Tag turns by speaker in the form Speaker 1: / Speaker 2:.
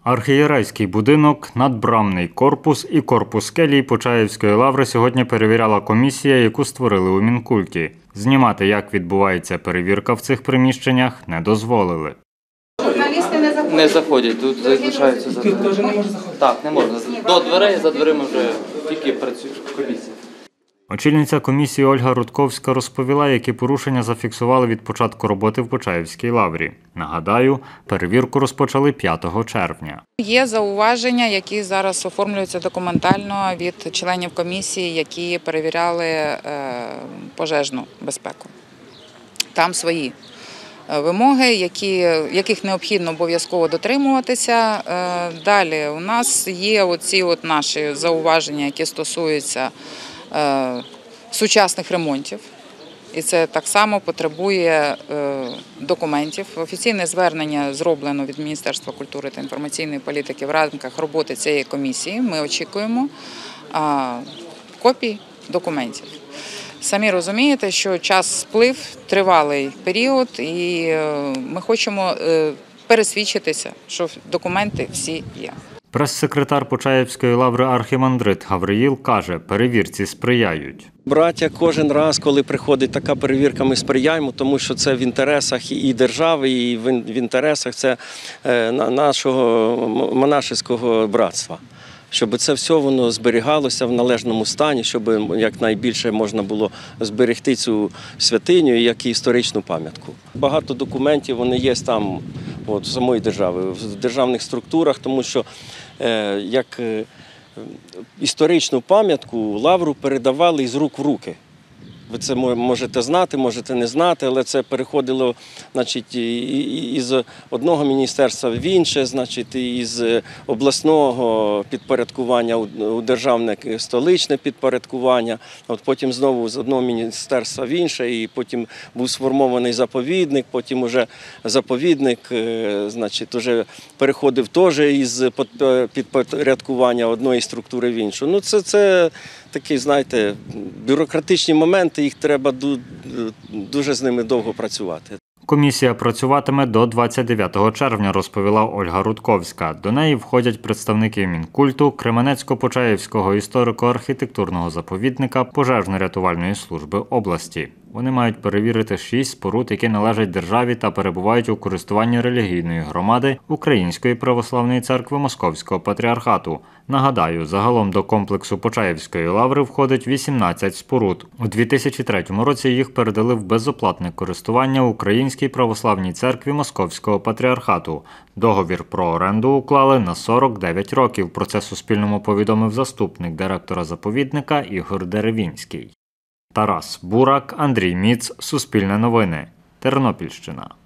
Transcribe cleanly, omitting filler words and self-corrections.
Speaker 1: Архієрейський будинок, надбрамний корпус і корпус келій Почаївської лаври сьогодні перевіряла комісія, яку створили у Мінкульті. Знімати, як відбувається перевірка в цих приміщеннях, не дозволили.
Speaker 2: Журналісти не заходять?
Speaker 3: Не заходять, тут залишаються за дверима.
Speaker 2: Тут теж не можна заходити?
Speaker 3: Так, не можна. До дверей, за дверима вже тільки працює комісія.
Speaker 1: Очільниця комісії Ольга Рудковська розповіла, які порушення зафіксували від початку роботи в Почаївській лаврі. Нагадаю, перевірку розпочали 5 червня.
Speaker 4: Є зауваження, які зараз оформлюються документально від членів комісії, які перевіряли пожежну безпеку. Там свої вимоги, яких необхідно обов'язково дотримуватися. Далі у нас є оці наші зауваження, які стосуються сучасних ремонтів. І це так само потребує документів. Офіційне звернення зроблено від Міністерства культури та інформаційної політики в рамках роботи цієї комісії. Ми очікуємо копій документів. Самі розумієте, що час сплив, тривалий період, і ми хочемо пересвідчитися, що документи всі є.
Speaker 1: Прес-секретар Почаївської лаври архімандрит Гавриїл каже, перевірці сприяють.
Speaker 5: Браття, кожен раз, коли приходить така перевірка, ми сприяємо, тому що це в інтересах і держави, і в інтересах це нашого монашеського братства. Щоб це все воно зберігалося в належному стані, щоб якнайбільше можна було зберегти цю святиню, як і історичну пам'ятку. Багато документів вони є там, в самої держави, в державних структурах, тому що як історичну пам'ятку лавру передавали із рук в руки. Ви це можете знати, можете не знати, але це переходило, значить, із одного міністерства в інше, значить, із обласного підпорядкування у державне столичне підпорядкування, потім знову з одного міністерства в інше, і потім був сформований заповідник, потім уже заповідник, значить, уже переходив теж із підпорядкування одної структури в іншу. Ну, це такі, знаєте, бюрократичні моменти, їх треба дуже з ними довго працювати.
Speaker 1: Комісія працюватиме до 29 червня, розповіла Ольга Рудковська. До неї входять представники Мінкульту, Кременецько-Почаївського історико-архітектурного заповідника, пожежно-рятувальної служби області. Вони мають перевірити 6 споруд, які належать державі та перебувають у користуванні релігійної громади Української православної церкви Московського патріархату. Нагадаю, загалом до комплексу Почаївської лаври входить 18 споруд. У 2003 році їх передали в безоплатне користування Українській православній церкві Московського патріархату. Договір про оренду уклали на 49 років. Про це Суспільному повідомив заступник директора заповідника Ігор Деревінський. Тарас Бурак, Андрій Міц, Суспільне новини, Тернопільщина.